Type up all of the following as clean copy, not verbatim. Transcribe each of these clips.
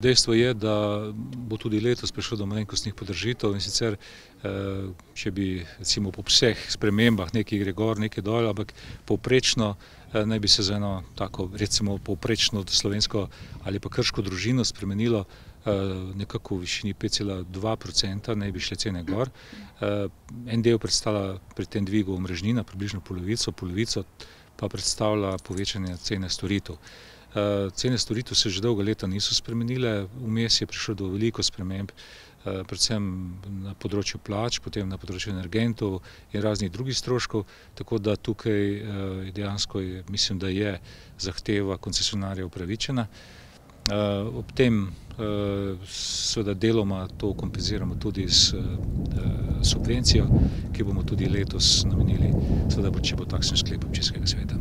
Dejstvo je, da bo tudi letos prišlo do malenkostnih podražitev, in sicer, če bi recimo po vseh spremembah nekaj gre gor, nekaj dol, ampak povprečno naj bi se za eno tako recimo povprečno slovensko ali pa krško družino spremenilo nekako v višini 5,2% naj bi šle cene gor. En del predstavlja pri tem dvigu omrežnina, približno polovico pa predstavlja povečanje cene storitev. Cene storitev se že dolga leta niso spremenile, vmes je prišlo do veliko sprememb, predvsem na področju plač, potem na področju energentov in raznih drugih stroškov, tako da tukaj dejansko mislim, da je zahteva koncesionarja upravičena. Ob tem seveda deloma to kompenziramo tudi s subvencijo, ki bomo tudi letos namenili, seveda če bo takšen sklep občinskega sveta.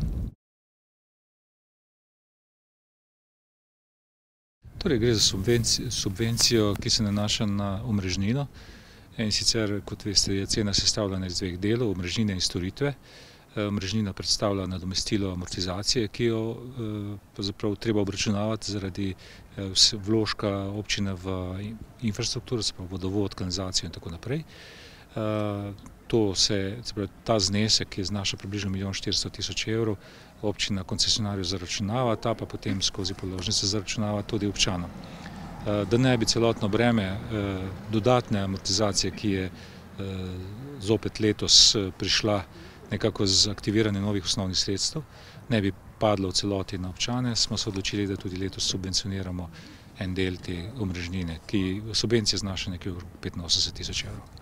Torej gre za subvencijo, ki se nanaša na omrežnino, in sicer, kot veste, je cena sestavljena iz dveh delov, omrežnine in storitve. Omrežnina predstavlja nadomestilo amortizacije, ki jo pravzaprav treba obračunavati zaradi vložka občine v infrastrukturo, se pravi vodovod, kanalizacijo in tako naprej. Ta znesek, ki znaša približno 1.400.000 evrov, občina koncesionarju zaračunava, ta pa potem skozi položnice zaračunava tudi občanom. Da ne bi celotno breme dodatne amortizacije, ki je zopet letos prišla nekako z aktiviranjem novih osnovnih sredstev, ne bi padlo v celoti na občane, smo se odločili, da tudi letos subvencioniramo en del te omrežnine, ki subvencija znaša nekje okrog 85.000 evrov.